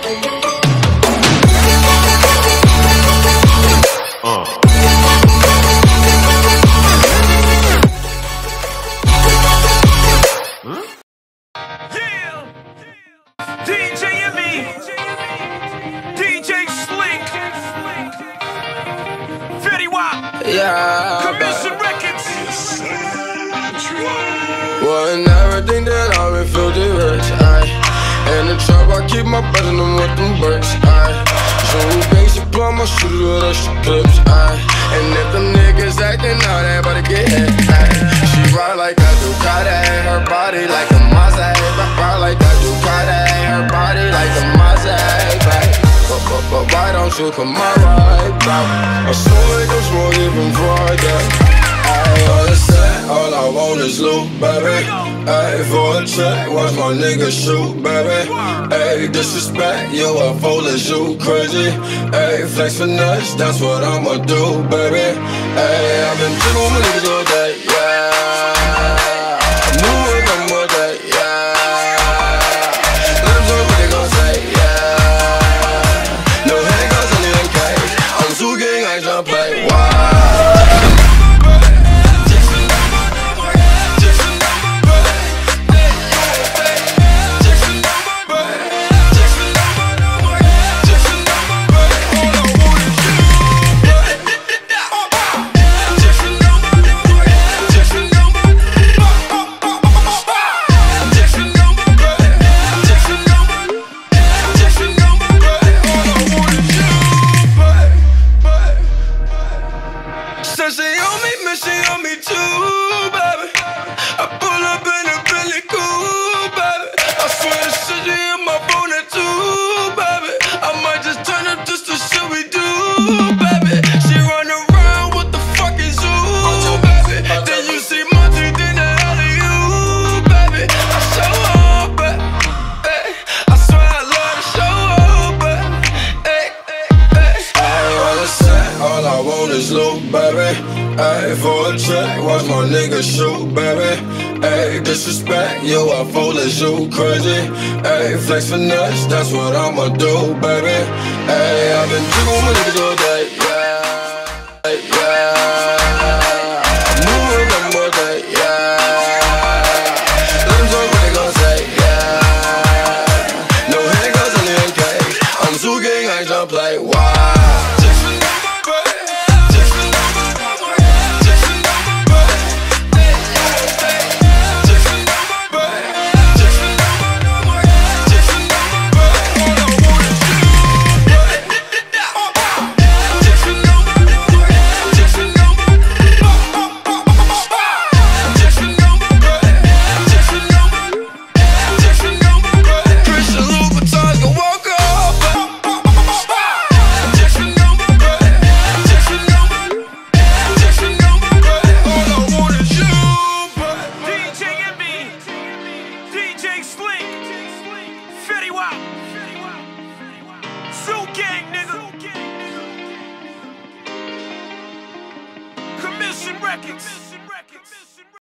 Yeah, Commission Records. well, and everything that I've been filthy rich, aye. In the trap, I keep my bread and I'm with them bricks, aye. So basic plum, I shoot it with extra clips, aye. And if them niggas acting out, everybody get hit, aye. She ride like a Ducati, her body like a Maserati. Ride like a Ducati, her body like a Maserati. But why don't you come my right back? I swear I'm smoke even Friday. All I say, all I want is loot, baby. Ay, for a check, watch my niggas shoot, baby. Ay, disrespect, yo, I fool as you crazy. Ay, flex finesse, that's what I'ma do, baby. Ay, I've been chillin' with my niggas all day, yeah. I'm new with them all day, yeah. Let them know what they gon' say, yeah. No handguns in the cage, I'm too gang, I jump play, wow. She on me too, baby. I pull up in a really cool, baby. I swear the shit she in my phone too, baby. I might just turn up just to shit we do, baby. She run around, what the fuck is you, baby? Then you see my teeth in the hell of you, baby. I show up, baby. I swear I love to show up, baby. All I say, all I want is loot, baby. Ay, for a check, watch my niggas shoot, baby. Ay, disrespect, yo, I fool as you crazy. Ay, flex finesse, that's what I'ma do, baby. Ay, I've been chillin' with my niggas all day, yeah. Ay, yeah. I'm new with them all day, yeah. Let them know what they gon' say, yeah. No handguns in the cage, I'm too gang, I jump play, wow. Commission Records.